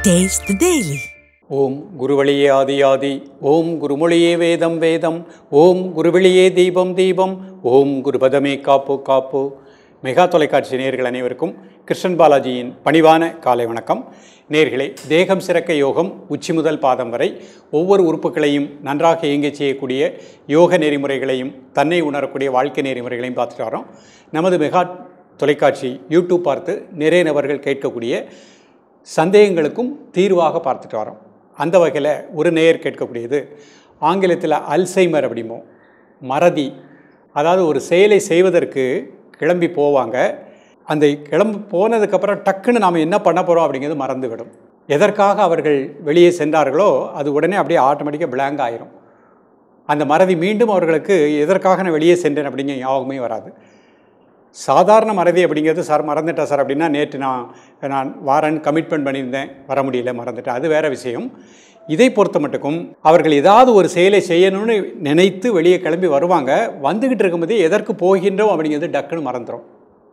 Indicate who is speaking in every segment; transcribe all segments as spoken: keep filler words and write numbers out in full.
Speaker 1: Taste the Daily.
Speaker 2: ஓம் குருவழியே ஆதி ஆதி, ஓம் குருமொழியே வேதம் வேதம், ஓம் குருவெளியே தீபம் தீபம், ஓம் குருபதமே காப்பு காப்பு. மெகா தொலைக்காட்சி நேயர்கள் அனைவருக்கும் கிருஷ்ணன் பாலாஜியின் பணிவான காலை வணக்கம். நேயர்களே, தேகம் சிறக்க யோகம் உச்சி முதல் பாதம் வரை ஒவ்வொரு உறுப்புகளையும் நன்றாக இயங்கச் செய்யக்கூடிய யோக நெறிமுறைகளையும் தன்னை உணரக்கூடிய வாழ்க்கை நெறிமுறைகளையும் பார்த்துட்டு வரோம். நமது மெகா தொலைக்காட்சி யூடியூப் பார்த்து நிறைய நபர்கள் கேட்கக்கூடிய சந்தேகங்களுக்கும் தீர்வாக பார்த்துட்டு வரோம். அந்த வகையில் ஒரு நேயர் கேட்கக்கூடியது, ஆங்கிலத்தில் அல்சைமர் அப்படிமோ மறதி, அதாவது ஒரு செயலை செய்வதற்கு கிளம்பி போவாங்க, அந்த கிளம்பி போனதுக்கப்புறம் டக்குன்னு நாம் என்ன பண்ண போகிறோம் அப்படிங்கிறது மறந்துவிடும். எதற்காக அவர்கள் வெளியே சென்றார்களோ அது உடனே அப்படியே ஆட்டோமேட்டிக்காக பிளாங்க் ஆயிரும். அந்த மறதி மீண்டும் அவர்களுக்கு எதற்காக நான் வெளியே சென்றேன் அப்படிங்கிற ஞாபகமே வராது. சாதாரண மறதி அப்படிங்கிறது, சார் மறந்துட்டேன் சார் அப்படின்னா, நேற்று நான் நான் வாரன் கமிட்மெண்ட் பண்ணியிருந்தேன், வர முடியல, மறந்துட்டேன், அது வேறு விஷயம். இதை பொறுத்த மட்டுக்கும் அவர்கள் ஏதாவது ஒரு செயலை செய்யணும்னு நினைத்து வெளியே கிளம்பி வருவாங்க, வந்துக்கிட்டு இருக்கும்போது எதற்கு போகின்றோம் அப்படிங்கிறது டக்குன்னு மறந்துடும்.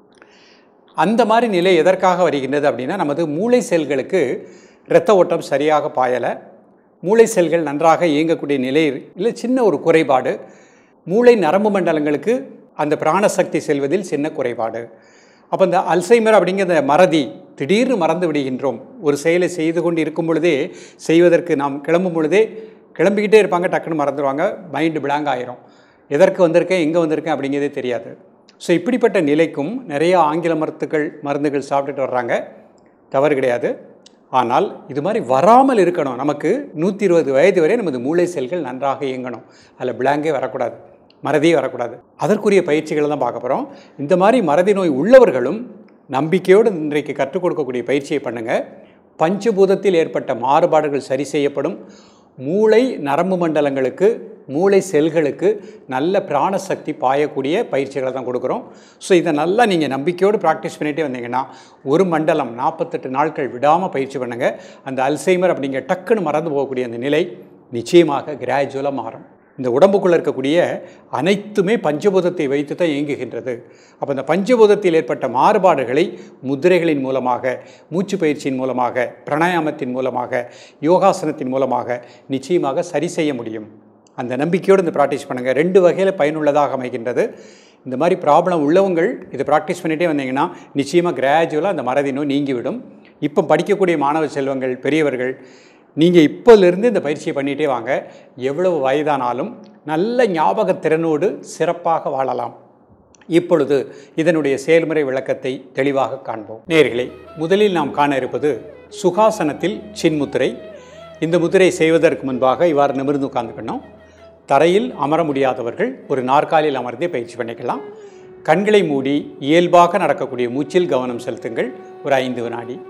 Speaker 2: அந்த மாதிரி நிலை எதற்காக வருகின்றது அப்படின்னா, நமது மூளை செல்களுக்கு இரத்த ஓட்டம் சரியாக பாயலை, மூளை செல்கள் நன்றாக இயங்கக்கூடிய நிலையில் இல்லை சின்ன ஒரு குறைபாடு, மூளை நரம்பு மண்டலங்களுக்கு அந்த பிராணசக்தி செல்வதில் சின்ன குறைபாடு. அப்போ இந்த அல்சைமர் அப்படிங்கிற மறதி, திடீர்னு மறந்து விடுகின்றோம். ஒரு செயலை செய்து கொண்டு இருக்கும் பொழுதே, செய்வதற்கு நாம் கிளம்பும் பொழுதே கிளம்பிக்கிட்டே இருப்பாங்க, டக்குன்னு மறந்துடுவாங்க, மைண்டு பிளாங்க் ஆயிரும். எதற்கு வந்திருக்கேன், எங்கே வந்திருக்கேன் அப்படிங்கிறதே தெரியாது. ஸோ இப்படிப்பட்ட நிலைக்கும் நிறைய ஆங்கில மருத்துக்கள் மருந்துகள் சாப்பிட்டுட்டு வர்றாங்க, தவறு கிடையாது. ஆனால் இது மாதிரி வராமல் இருக்கணும். நமக்கு நூற்றி இருபது வயது வரை நமது மூளை செல்கள் நன்றாக இயங்கணும், அதில் பிளாங்கே வரக்கூடாது, மறதியே வரக்கூடாது. அதற்குரிய பயிற்சிகளை தான் பார்க்க போகிறோம். இந்த மாதிரி மறதி நோய் உள்ளவர்களும் நம்பிக்கையோடு இன்றைக்கு கற்றுக் கொடுக்கக்கூடிய பயிற்சியை பண்ணுங்கள். பஞ்சபூதத்தில் ஏற்பட்ட மாறுபாடுகள் சரி செய்யப்படும். மூளை நரம்பு மண்டலங்களுக்கு, மூளை செல்களுக்கு நல்ல பிராணசக்தி பாயக்கூடிய பயிற்சிகளை தான் கொடுக்குறோம். ஸோ இதை நல்லா நீங்கள் நம்பிக்கையோடு ப்ராக்டிஸ் பண்ணிகிட்டே வந்தீங்கன்னா ஒரு மண்டலம் நாற்பத்தெட்டு நாட்கள் விடாமல் பயிற்சி பண்ணுங்கள். அந்த அல்சைமர் அப்படிங்கிற டக்குன்னு மறந்து போகக்கூடிய அந்த நிலை நிச்சயமாக கிராஜுவலாக மாறும். இந்த உடம்புக்குள்ளே இருக்கக்கூடிய அனைத்துமே பஞ்சபூதத்தை வைத்து தான் இயங்குகின்றது. அப்போ இந்த பஞ்சபூதத்தில் ஏற்பட்ட மாறுபாடுகளை முத்திரைகளின் மூலமாக, மூச்சு பயிற்சியின் மூலமாக, பிராணாயாமத்தின் மூலமாக, யோகாசனத்தின் மூலமாக நிச்சயமாக சரி செய்ய முடியும். அந்த நம்பிக்கையோடு இந்த ப்ராக்டிஸ் பண்ணுங்கள். ரெண்டு வகையில் பயனுள்ளதாக அமைகின்றது. இந்த மாதிரி ப்ராப்ளம் உள்ளவங்கள் இதை ப்ராக்டிஸ் பண்ணிகிட்டே வந்தீங்கன்னா நிச்சயமாக கிராஜுவலாக அந்த மறதி நோய் நீங்கிவிடும். இப்போ படிக்கக்கூடிய மாணவ செல்வங்கள், பெரியவர்கள், நீங்கள் இப்போலேருந்து இந்த பயிற்சியை பண்ணிகிட்டே வாங்க. எவ்வளவு வயதானாலும் நல்ல ஞாபகத்திறனோடு சிறப்பாக வாழலாம். இப்பொழுது இதனுடைய செயல்முறை விளக்கத்தை தெளிவாக காண்போம். நேயர்களே, முதலில் நாம் காண இருப்பது சுகாசனத்தில் சின்முத்திரை. இந்த முத்திரை செய்வதற்கு முன்பாக இவ்வாறு நிமிர்ந்து உட்கார்ந்துக்கணும். தரையில் அமர முடியாதவர்கள் ஒரு நாற்காலியில் அமர்ந்தே பயிற்சி பண்ணிக்கலாம். கண்களை மூடி இயல்பாக நடக்கக்கூடிய மூச்சில் கவனம் செலுத்துங்கள். ஒரு ஐந்து வினாடி.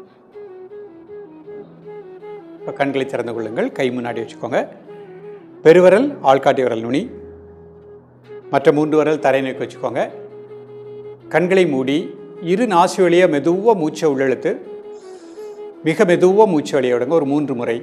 Speaker 2: இப்போ கண்களை திறந்து கொள்ளுங்கள். கை முன்னாடி வச்சுக்கோங்க. பெருவிரல் ஆள்காட்டி விரல் நுனி, மற்ற மூன்று விரல் தரை நோக்கி வச்சுக்கோங்க. கண்களை மூடி இரு நாசி வழியாக மெதுவாக மூச்சை உள்ளெழுத்து மிக மெதுவாக மூச்சு வழியை விடுங்க ஒரு மூன்று முறை.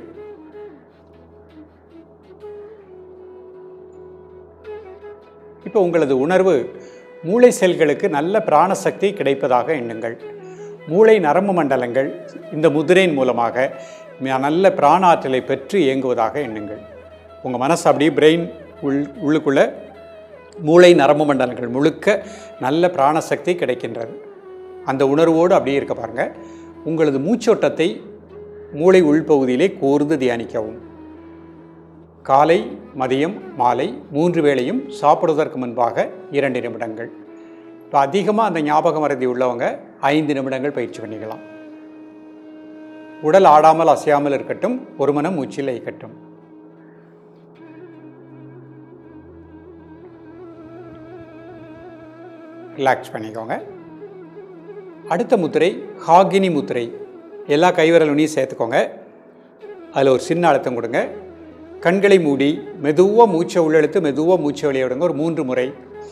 Speaker 2: இப்போ உங்களது உணர்வு மூளை செல்களுக்கு நல்ல பிராணசக்தி கிடைப்பதாக எண்ணுங்கள். மூளை நரம்பு மண்டலங்கள் இந்த முதிரையின் மூலமாக நல்ல பிராண ஆற்றலை பெற்று இயங்குவதாக எண்ணுங்கள். உங்கள் மனசு அப்படியே பிரெயின் உள் உள்ளுக்குள்ளே மூளை நரம்பு மண்டலங்கள் முழுக்க நல்ல பிராணசக்தி கிடைக்கின்றது. அந்த உணர்வோடு அப்படியே இருக்க பாருங்கள். உங்களது மூச்சோட்டத்தை மூளை உள்பகுதியிலே கூர்ந்து தியானிக்கவும். காலை, மதியம், மாலை மூன்று வேளையும் சாப்பிடுவதற்கு முன்பாக இரண்டு நிமிடங்கள். இப்போ அதிகமாக அந்த ஞாபக மறதி உள்ளவங்க ஐந்து நிமிடங்கள் பயிற்சி பண்ணிக்கலாம். உடல் ஆடாமல் அசையாமல் இருக்கட்டும், ஒரு மனம் மூச்சில் லயிக்கட்டும். ரிலாக்ஸ் பண்ணிக்கோங்க. அடுத்த முத்திரை ஹாகினி முத்திரை. எல்லா கைவிரல் நுனியும் சேர்த்துக்கோங்க. அதில் ஒரு சின்ன அழுத்தம் கொடுங்க. கண்களை மூடி மெதுவாக மூச்சை உள்ளெழுத்து மெதுவாக மூச்சை வெளியே விடுங்க ஒரு மூன்று முறை.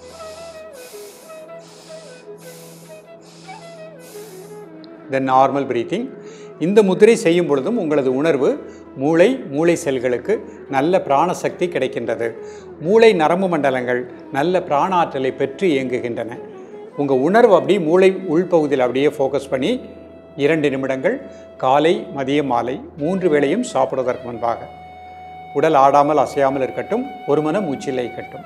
Speaker 2: Then normal breathing. இந்த முத்திரை செய்யும் பொழுதும் உங்களது உணர்வு மூளை மூளை செல்களுக்கு நல்ல பிராணசக்தி கிடைக்கின்றது. மூளை நரம்பு மண்டலங்கள் நல்ல பிராண ஆற்றலை பெற்று இயங்குகின்றன. உங்கள் உணர்வு அப்படி மூளை உள்பகுதியில் அப்படியே ஃபோக்கஸ் பண்ணி இரண்டு நிமிடங்கள் காலை மதியம் மாலை மூன்று வேளையும் சாப்பிடுவதற்கு முன்பாக. உடல் ஆடாமல் அசையாமல் இருக்கட்டும். ஒரு மன மூச்சில் இருக்கட்டும்.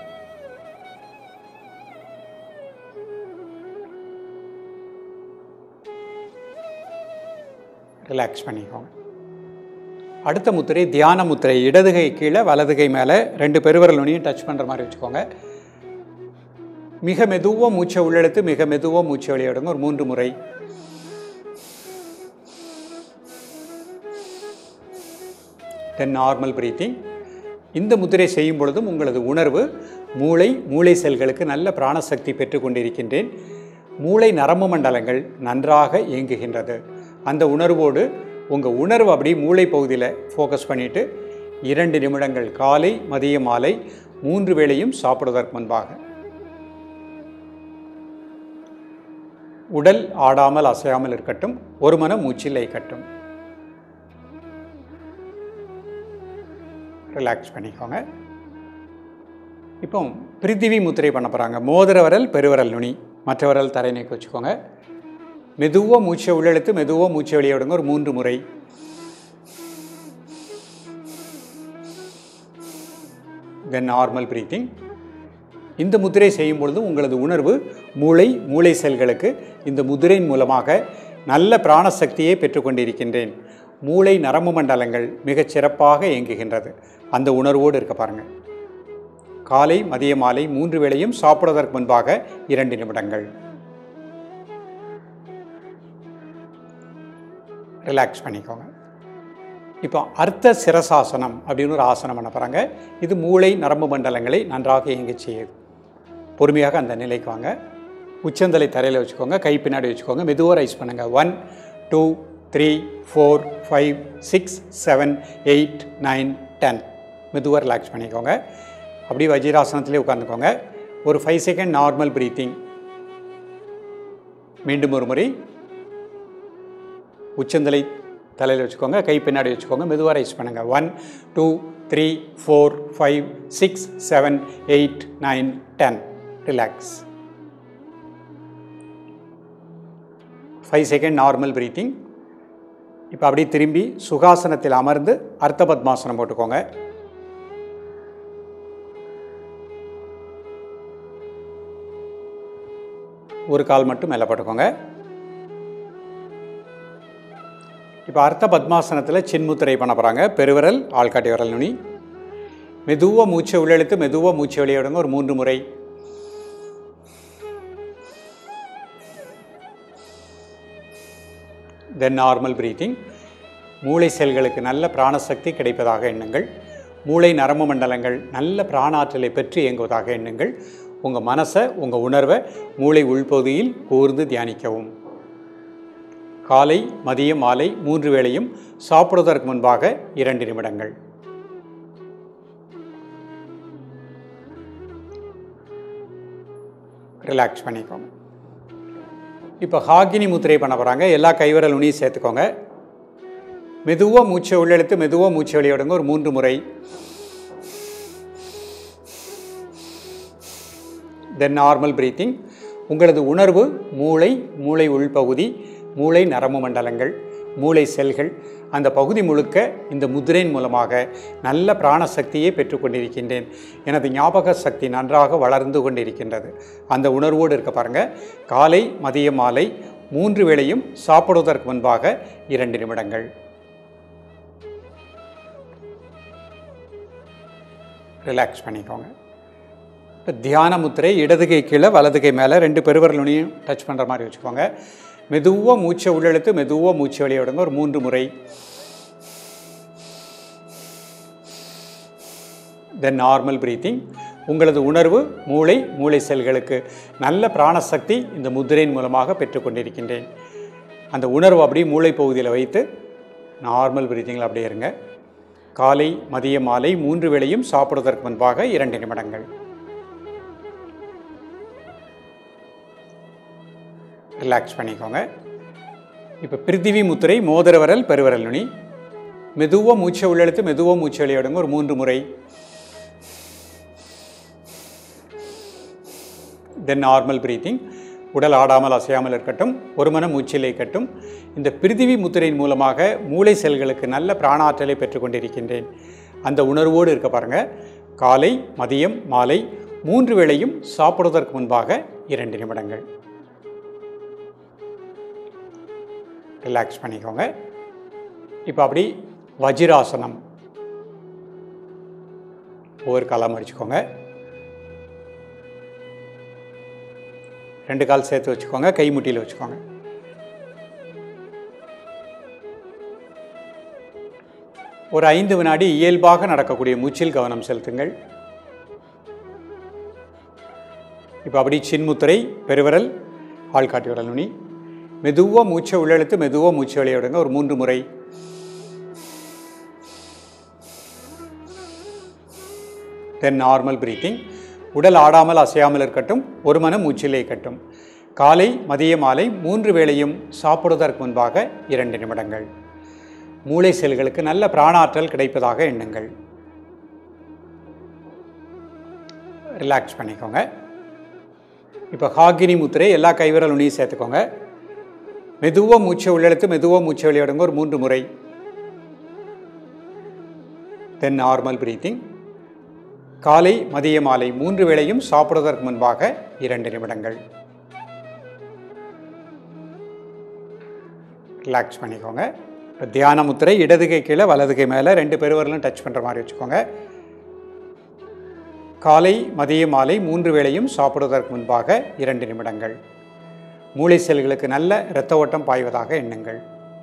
Speaker 2: ரிலாக்ஸ் பண்ணிக்கோங்க. அடுத்த முத்திரை தியான முத்திரை. இடதுகை கீழே வலதுகை மேலே ரெண்டு பெருவிரல் நுனியும் டச் பண்ணுற மாதிரி வச்சுக்கோங்க. மிக மெதுவாக மூச்சை உள்ளெடுத்து மிக மெதுவாக மூச்சை வெளியிடுங்க ஒரு மூன்று முறை. Then normal breathing. இந்த முத்திரை செய்யும் பொழுதும் உங்களது உணர்வு மூளை மூளை செல்களுக்கு நல்ல பிராணசக்தி பெற்று கொண்டிருக்கின்றேன். மூளை நரம்பு மண்டலங்கள் நன்றாக இயங்குகின்றது. அந்த உணர்வோடு உங்கள் உணர்வு அப்படி மூளை பகுதியில் ஃபோக்கஸ் பண்ணிவிட்டு இரண்டு நிமிடங்கள் காலை மதிய மாலை மூன்று வேளையும் சாப்பிடுவதற்கு முன்பாக. உடல் ஆடாமல் அசையாமல் இருக்கட்டும். ஒரு மன மூச்சில் இருக்கட்டும். ரிலாக்ஸ் பண்ணிக்கோங்க. இப்போ பிரித்திவி முத்திரை பண்ண போகிறாங்க. மோதிர விரல் பெருவிரல் நுனி, மற்ற விரல் தரை நீக்கி வச்சுக்கோங்க. மெதுவாக மூச்சை உள்ளெழுத்து மெதுவாக மூச்சை வெளியே விடுங்க ஒரு மூன்று முறை. Then normal breathing. இந்த முத்திரை செய்யும் பொழுது உங்களது உணர்வு மூளை மூளை செல்களுக்கு இந்த முதிரையின் மூலமாக நல்ல பிராணசக்தியை பெற்றுக்கொண்டிருக்கின்றேன். மூளை நரம்பு மண்டலங்கள் மிகச் சிறப்பாக இயங்குகின்றது. அந்த உணர்வோடு இருக்க பாருங்கள். காலை மதிய மாலை மூன்று வேளையும் சாப்பிடுவதற்கு முன்பாக இரண்டு நிமிடங்கள். ரிலாக்ஸ் பண்ணிக்கோங்க. இப்போ அர்த்த சிரசாசனம் அப்படின்னு ஒரு ஆசனம் பண்ண போகிறாங்க. இது மூளை நரம்பு மண்டலங்களை நன்றாக இயங்க செய்யுது. பொறுமையாக அந்த நிலைக்கு வாங்க. உச்சந்தலை தரையில் வச்சுக்கோங்க. கை பின்னாடி வச்சுக்கோங்க. மெதுவாக ரைஸ் பண்ணுங்கள். One two three four five six seven eight nine ten. மெதுவாக ரிலாக்ஸ் பண்ணிக்கோங்க. அப்படியே வஜ்ராசனத்திலே உட்காந்துக்கோங்க. ஒரு ஃபைவ் செகண்ட் நார்மல் பிரீத்திங். மீண்டும் ஒரு முறை உச்சந்தலை தலையில் வச்சுக்கோங்க. கை பின்னாடி வச்சுக்கோங்க. மெதுவாக ரைஸ் பண்ணுங்கள். One two three four five six seven eight nine ten. Relax. Five second normal breathing. இப்போ அப்படியே திரும்பி சுகாசனத்தில் அமர்ந்து அர்த்த பத்மாசனம் போட்டுக்கோங்க. ஒரு கால் மட்டும் மேலே போட்டுக்கோங்க. இப்போ அர்த்த பத்மாசனத்தில் சின்முத்திரை பண்ண போகிறாங்க. பெருவிரல் ஆள்காட்டி விரல் நுனி. மெதுவாக மூச்சை உள்ளெழுத்து மெதுவாக மூச்சை வெளியே விடுங்க ஒரு மூன்று முறை. Then normal breathing. மூளை செல்களுக்கு நல்ல பிராணசக்தி கிடைப்பதாக எண்ணுங்கள். மூளை நரம்பு மண்டலங்கள் நல்ல பிராணாற்றலை பெற்று இயங்குவதாக எண்ணுங்கள். உங்கள் மனசை உங்கள் உணர்வை மூளை உள்பகுதியில் கூர்ந்து தியானிக்கவும். காலை மதியம் மாலை மூன்று வேளையும் சாப்பிடுவதற்கு முன்பாக இரண்டு நிமிடங்கள். ரிலாக்ஸ் பண்ணிக்கோங்க. இப்போ ஹாகினி முத்திரை பண்ண போகிறாங்க. எல்லா கைவிரல் நுனியும் சேர்த்துக்கோங்க. மெதுவாக மூச்சை உள்ளெழுத்து மெதுவாக மூச்சை வெளியே விடுங்க ஒரு மூன்று முறை. Then normal breathing. உங்களது உணர்வு மூளை மூளை உள்பகுதி மூளை நரம்பு மண்டலங்கள் மூளை செல்கள் அந்த பகுதி முழுக்க இந்த முதிரையின் மூலமாக நல்ல பிராணசக்தியை பெற்றுக்கொண்டிருக்கின்றேன். எனது ஞாபக சக்தி நன்றாக வளர்ந்து கொண்டிருக்கின்றது. அந்த உணர்வோடு இருக்க பாருங்கள். காலை மதிய மாலை மூன்று வேளையும் சாப்பிடுவதற்கு முன்பாக இரண்டு நிமிடங்கள். ரிலாக்ஸ் பண்ணிக்கோங்க. இப்போ தியான முத்திரை. இடதுகை கீழே வலதுகை மேலே ரெண்டு பெருவிரல் நுனியும் டச் பண்ணுற மாதிரி வச்சுக்கோங்க. மெதுவாக மூச்சை உள்ளெழுத்து மெதுவாக மூச்சை வெளியே விடுங்க ஒரு மூன்று முறை. Then normal breathing. உங்களது உணர்வு மூளை மூளை செல்களுக்கு நல்ல பிராணசக்தி இந்த முத்திரையின் மூலமாக பெற்றுக்கொண்டிருக்கின்றேன். அந்த உணர்வு அப்படியே மூளை பகுதியில் வைத்து நார்மல் பிரீத்திங்கில் அப்படியே இருங்க. காலை மதிய மாலை மூன்று வேளையும் சாப்பிடுவதற்கு முன்பாக இரண்டு நிமிடங்கள். ரிலாக்ஸ் பண்ணிக்கோங்க. இப்போ பிரித்திவி முத்திரை. மோதிர விரல் பெருவிரல் நுனி. மெதுவாக மூச்சை உள்ளெழுத்து மெதுவாக மூச்சை வெளியே விடுங்க ஒரு மூன்று முறை. Then normal breathing. உடல் ஆடாமல் அசையாமல் இருக்கட்டும், ஒரு மன மூச்சிலை கட்டும். இந்த பிரிதிவி முத்திரையின் மூலமாக மூளை செல்களுக்கு நல்ல பிராணாற்றலை பெற்றுக்கொண்டிருக்கின்றேன். அந்த உணர்வோடு இருக்க பாருங்கள். காலை, மதியம், மாலை மூன்று வேளையும் சாப்பிடுவதற்கு முன்பாக இரண்டு நிமிடங்கள் ரிலாக்ஸ் பண்ணிக்கோங்க. இப்போ அப்படி வஜ்ராசனம் ஒவ்வொரு காலம் அடிச்சுக்கோங்க. ரெண்டு கால் சேர்த்து வச்சுக்கோங்க, கை முட்டியில் வச்சுக்கோங்க. ஒரு ஐந்து வினாடி இயல்பாக நடக்கக்கூடிய மூச்சில் கவனம் செலுத்துங்கள். இப்போ அப்படி சின்முத்திரை, பெருவிரல், ஆள்காட்டி விரல் நுனி. மெதுவாக மூச்சை உள்ளெழுத்து மெதுவாக மூச்சை வெளியே விடுங்க. ஒரு மூன்று முறை. Then normal breathing. உடல் ஆடாமல் அசையாமல் இருக்கட்டும், ஒரு மன மூச்சிலே கட்டும். காலை, மதிய, மாலை மூன்று வேளையும் சாப்பிடுவதற்கு முன்பாக இரண்டு நிமிடங்கள். மூளை செல்களுக்கு நல்ல பிராணாற்றல் கிடைப்பதாக எண்ணுங்கள். ரிலாக்ஸ் பண்ணிக்கோங்க. இப்போ ஹாகினி முத்திரை, எல்லா கைவிரல் நுனியும் சேர்த்துக்கோங்க. மெதுவாக மூச்சை உள்ளெழுத்து மெதுவாக மூச்சை வெளியிடுங்க ஒரு மூன்று முறை. Then normal breathing. காலை, மதிய, மாலை மூன்று வேளையும் சாப்பிடுவதற்கு முன்பாக இரண்டு நிமிடங்கள். ரிலாக்ஸ் பண்ணிக்கோங்க. இப்போ தியான முத்திரை, இடது கை கீழே வலது கை மேலே ரெண்டு பெருவரலும் டச் பண்ணுற மாதிரி வச்சுக்கோங்க. காலை, மதிய, மாலை மூன்று வேளையும் சாப்பிடுவதற்கு முன்பாக இரண்டு நிமிடங்கள். மூளை செல்களுக்கு நல்ல இரத்த ஓட்டம் பாய்வதாக எண்ணுங்கள்.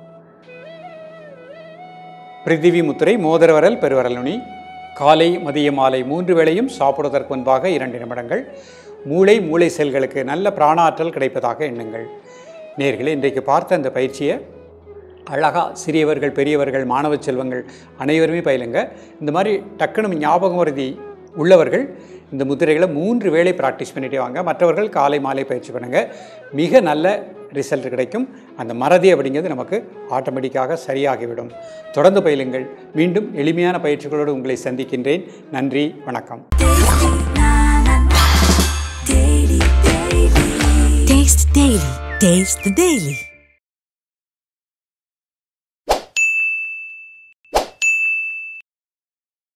Speaker 2: பிரிதிவி முத்திரை, மோதிர விரல், பெருவரல் நுனி. காலை, மதிய, மாலை மூன்று வேளையும் சாப்பிடுவதற்கு முன்பாக இரண்டு நிமிடங்கள். மூளை மூளை செல்களுக்கு நல்ல பிராணாற்றல் கிடைப்பதாக எண்ணுங்கள். நேயர்களே, இன்றைக்கு பார்த்த அந்த பயிற்சியை அழகாக சிறியவர்கள், பெரியவர்கள், மாணவ செல்வங்கள் அனைவருமே பயிலுங்க. இந்த மாதிரி டக்குனு ஞாபகம் வருதி உள்ளவர்கள் இந்த முத்திரைகளை மூன்று வேளை ப்ராக்டிஸ் பண்ணிகிட்டே வாங்க. மற்றவர்கள் காலை மாலை பயிற்சி பண்ணுங்கள். மிக நல்ல ரிசல்ட் கிடைக்கும். அந்த மறதி அப்படிங்கிறது நமக்கு ஆட்டோமேட்டிக்காக சரியாகிவிடும். தொடர்ந்து பயிலுங்கள். மீண்டும் எளிமையான பயிற்சிகளோடு உங்களை சந்திக்கின்றேன். நன்றி, வணக்கம்.
Speaker 1: Taste Daily. Taste the Daily.